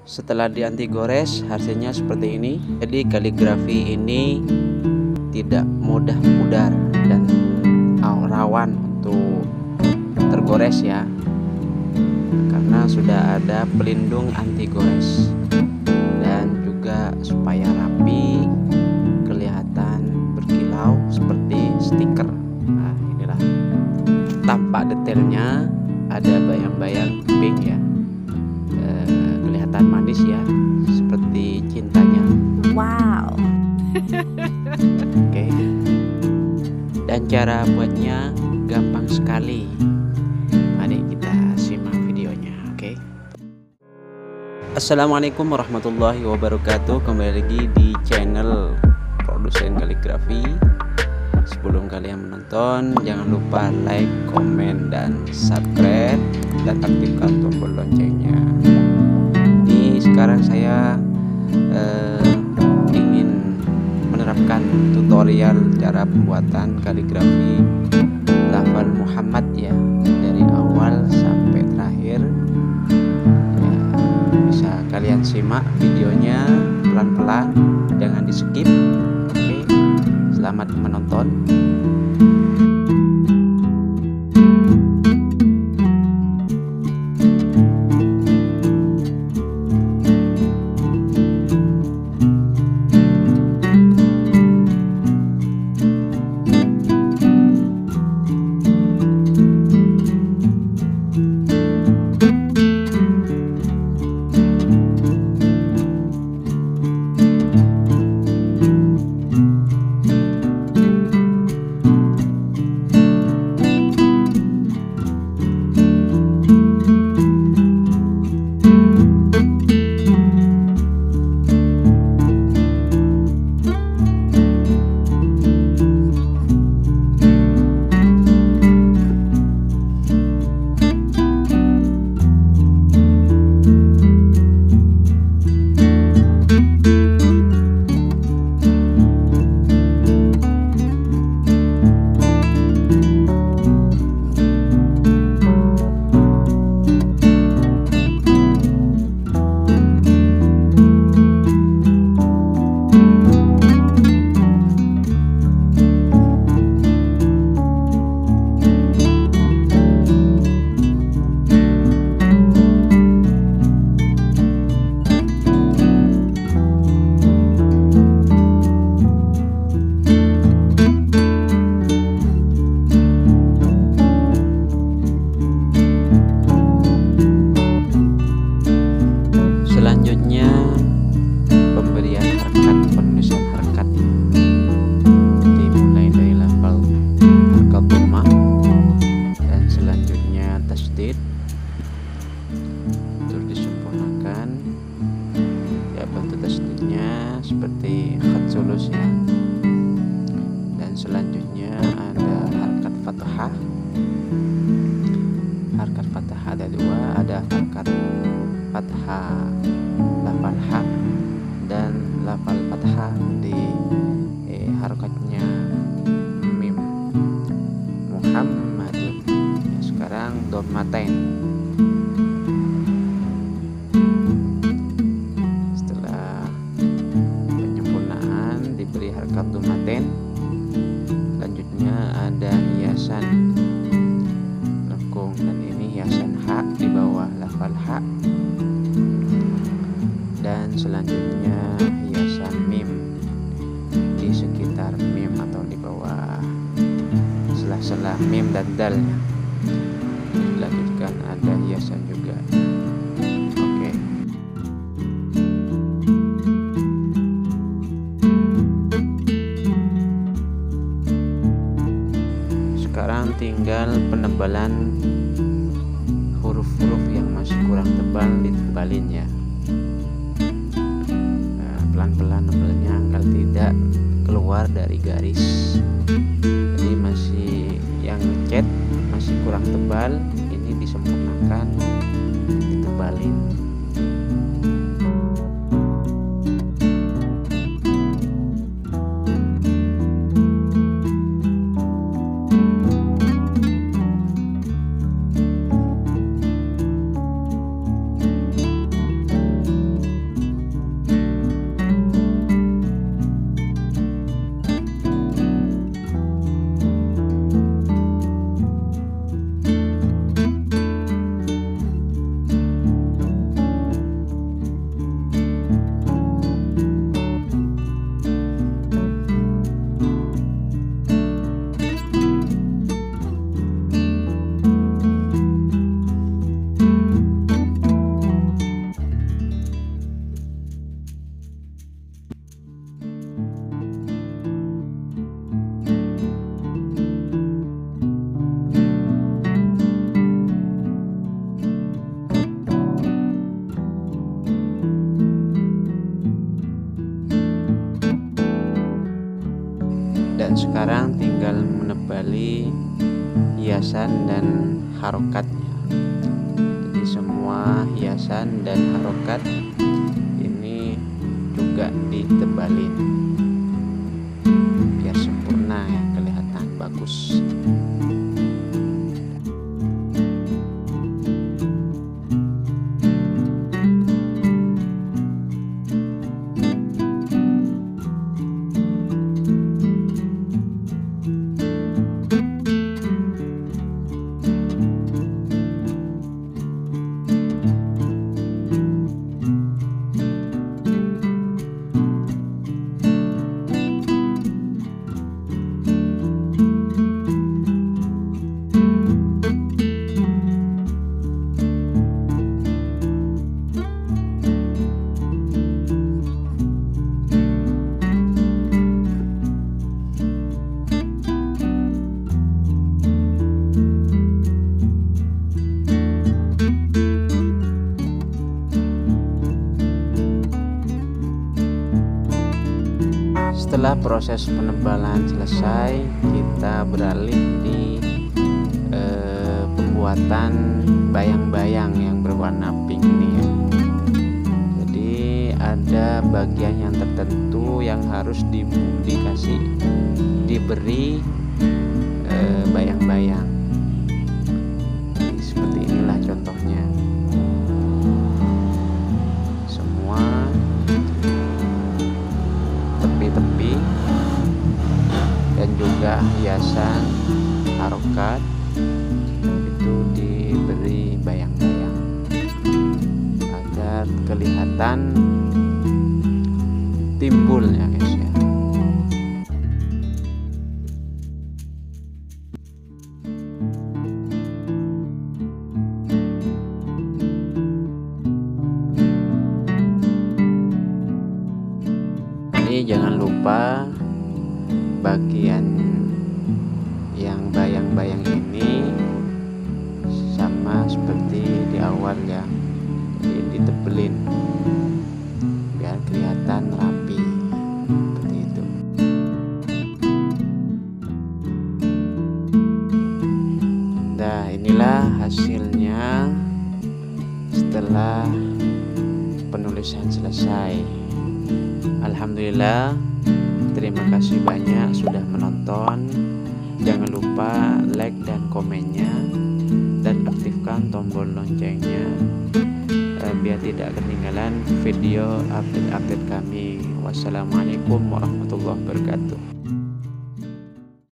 Setelah di anti gores hasilnya seperti ini. Jadi kaligrafi ini tidak mudah pudar dan rawan untuk tergores ya, karena sudah ada pelindung anti gores. Dan juga supaya rapi, kelihatan berkilau seperti stiker. Nah, inilah tampak detailnya, ada bayang-bayang pink ya, kelihatan manis ya, seperti cintanya. Wow. Oke. Dan cara buatnya gampang sekali. Mari kita simak videonya. Oke. Assalamualaikum warahmatullahi wabarakatuh. Kembali lagi di channel Produsen Kaligrafi. Sebelum kalian menonton, jangan lupa like, komen, dan subscribe, dan aktifkan tombol loncengnya. Ini sekarang saya ingin menerapkan tutorial cara pembuatan kaligrafi lafal Muhammad ya, dari awal sampai terakhir ya. Bisa kalian simak videonya pelan-pelan, jangan di skip. Oke, selamat menonton. Selanjutnya pemberian harkat, penulisan harkat, dimulai dari lafal harkat dhammah, dan selanjutnya tasdid, terus disempurnakan ya. Bentuk tasdidnya seperti khat sulus ya. Dan selanjutnya ada harkat fathah. Harkat fathah ada dua, ada harkat fathah lafal ha dan lafal fathah di harokatnya mim. Muhammadun ya. Sekarang dhammatain. Setelah penyempurnaan diberi harkat dhammatain, selanjutnya ada hiasan lekung, dan ini hiasan ha di bawah lafal ha. Dan selanjutnya hiasan mim di sekitar mim atau di bawah sela-sela mim dan dalnya. Dilanjutkan ada hiasan juga. Oke. Sekarang tinggal penebalan huruf-huruf yang masih kurang tebal, ditebalin ya. Pelan-pelan nebelnya agar tidak keluar dari garis. Jadi masih yang cat masih kurang tebal, ini disempurnakan, ditebalin. dan sekarang tinggal menebali hiasan dan harokatnya. Jadi semua hiasan dan harokat ini juga ditebalin biar sempurna ya, kelihatan bagus. Setelah proses penebalan selesai, kita beralih di pembuatan bayang-bayang yang berwarna pink ini ya. Jadi ada bagian yang tertentu yang harus diberi bayang-bayang. Seperti inilah contohnya. Semua tepi-tepi dan juga hiasan harokat itu diberi bayang-bayang agar kelihatan timbulnya guys ya. Jangan lupa bagian yang bayang-bayang ini sama seperti di awal ya, jadi ditebelin biar kelihatan rapi seperti itu. Nah, inilah hasilnya setelah penulisan selesai. Alhamdulillah, terima kasih banyak sudah menonton. Jangan lupa like dan komennya dan aktifkan tombol loncengnya biar tidak ketinggalan video update-update kami. Wassalamualaikum warahmatullahi wabarakatuh.